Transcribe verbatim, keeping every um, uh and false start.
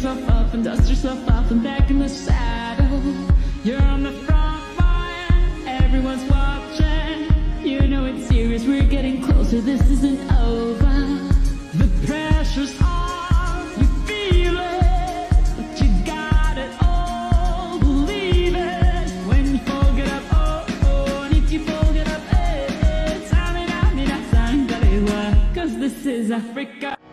yourself up and dust yourself off and back in the saddle. You're on the front line, everyone's watching. You know it's serious, we're getting closer, this isn't over. The pressure's on, you feel it, but you got it all, believe it. When you fold it up, oh, oh, and if you fold it up, eh, eh, samina, mina, sangalewa, 'cause this is Africa.